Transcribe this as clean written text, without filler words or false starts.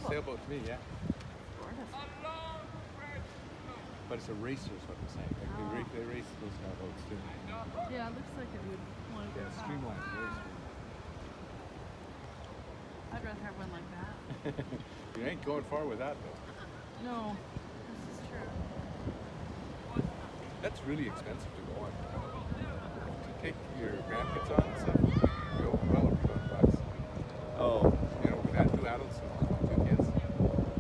sailboat to me, yeah. Gorgeous. But it's a racer, is what I'm saying. Like Oh. they race those sailboats too. Yeah, it looks like it would want to go Yeah, fast. streamlined, very I'd rather have one like that. streamlined. You ain't going far with that though. No, this is true. That's really expensive to go on. To take your grandkids on and stuff.